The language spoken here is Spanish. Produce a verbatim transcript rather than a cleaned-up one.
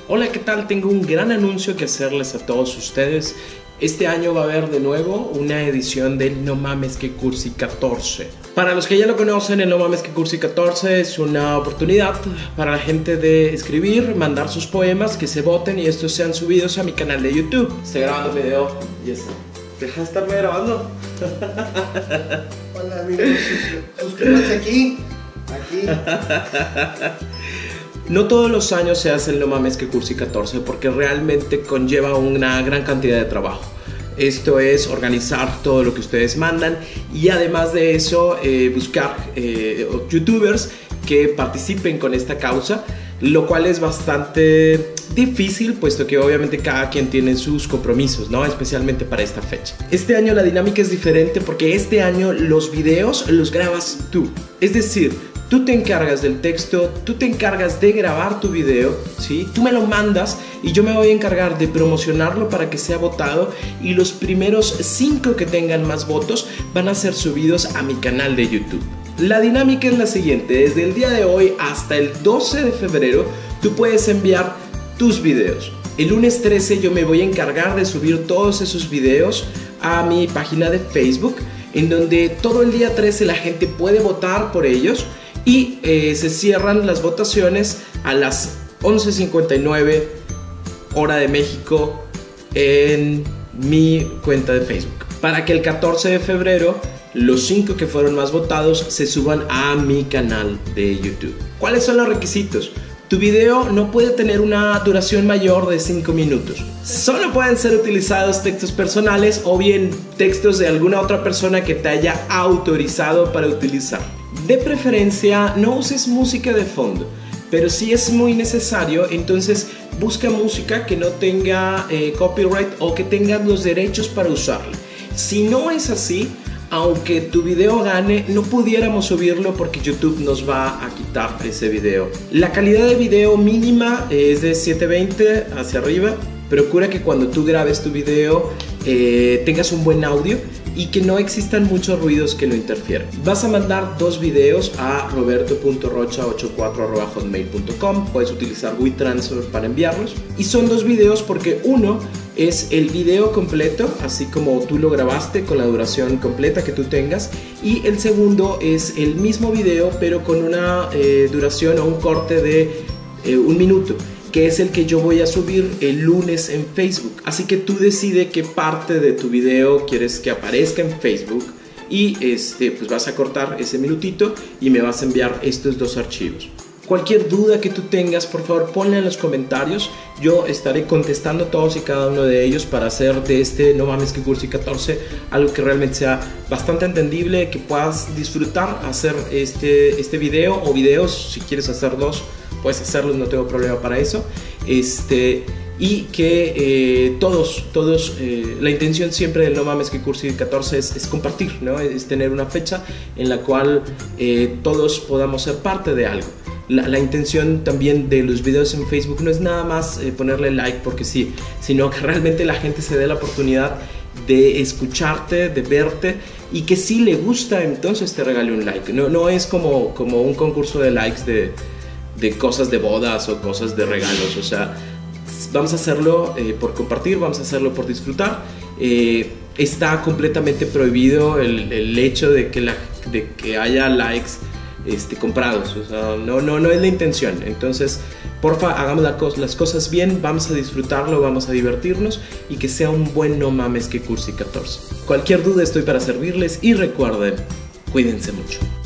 Hola, ¿qué tal? Tengo un gran anuncio que hacerles a todos ustedes. Este año va a haber de nuevo una edición del No Mames que Cursi catorce. Para los que ya lo conocen, el No Mames que Cursi catorce es una oportunidad para la gente de escribir, mandar sus poemas, que se voten y estos sean subidos a mi canal de YouTube. Estoy grabando el video y eso. Deja de estarme grabando. Hola amigos, suscríbanse aquí, aquí. No todos los años se hace el No Mames que Cursi catorce porque realmente conlleva una gran cantidad de trabajo. Esto es organizar todo lo que ustedes mandan y además de eso eh, buscar eh, youtubers que participen con esta causa, lo cual es bastante difícil puesto que obviamente cada quien tiene sus compromisos, ¿no? Especialmente para esta fecha. Este año la dinámica es diferente porque este año los videos los grabas tú, es decir, tú te encargas del texto, tú te encargas de grabar tu video, ¿sí? Tú me lo mandas y yo me voy a encargar de promocionarlo para que sea votado y los primeros cinco que tengan más votos van a ser subidos a mi canal de YouTube. La dinámica es la siguiente: desde el día de hoy hasta el doce de febrero tú puedes enviar tus videos. El lunes trece yo me voy a encargar de subir todos esos videos a mi página de Facebook, en donde todo el día trece la gente puede votar por ellos. Y eh, se cierran las votaciones a las once cincuenta y nueve hora de México en mi cuenta de Facebook, para que el catorce de febrero los cinco que fueron más votados se suban a mi canal de YouTube. ¿Cuáles son los requisitos? Tu video no puede tener una duración mayor de cinco minutos. Solo pueden ser utilizados textos personales o bien textos de alguna otra persona que te haya autorizado para utilizar. De preferencia no uses música de fondo, pero si es muy necesario, entonces busca música que no tenga eh, copyright o que tenga los derechos para usarla. Si no es así, aunque tu video gane, no pudiéramos subirlo porque YouTube nos va a quitar ese video. La calidad de video mínima es de setecientos veinte hacia arriba. Procura que cuando tú grabes tu video eh, tengas un buen audio y que no existan muchos ruidos que lo interfieran. Vas a mandar dos videos a roberto punto rocha ochenta y cuatro arroba hotmail punto com. Puedes utilizar WeTransfer para enviarlos. Y son dos videos porque uno es el video completo, así como tú lo grabaste con la duración completa que tú tengas. Y el segundo es el mismo video pero con una eh, duración o un corte de eh, un minuto, que es el que yo voy a subir el lunes en Facebook. Así que tú decides qué parte de tu video quieres que aparezca en Facebook y este, pues vas a cortar ese minutito y me vas a enviar estos dos archivos. Cualquier duda que tú tengas, por favor ponla en los comentarios. Yo estaré contestando todos y cada uno de ellos para hacer de este No Mames que Cursi catorce algo que realmente sea bastante entendible, que puedas disfrutar hacer este, este video o videos. Si quieres hacer dos, puedes hacerlos, no tengo problema para eso. Este, y que eh, todos, todos, eh, la intención siempre del No Mames que Cursi catorce es, es compartir, ¿no? Es tener una fecha en la cual eh, todos podamos ser parte de algo. La, la intención también de los videos en Facebook no es nada más eh, ponerle like porque sí, sino que realmente la gente se dé la oportunidad de escucharte, de verte y que si le gusta entonces te regale un like. No, no es como, como un concurso de likes de, de cosas de bodas o cosas de regalos. O sea, vamos a hacerlo eh, por compartir, vamos a hacerlo por disfrutar. Eh, está completamente prohibido el, el hecho de que, la, de que haya likes Este, comprados, o sea, no, no, no es la intención. Entonces, porfa, hagamos la co las cosas bien, vamos a disfrutarlo, vamos a divertirnos y que sea un buen No Mames que Cursi catorce. Cualquier duda estoy para servirles y recuerden, cuídense mucho.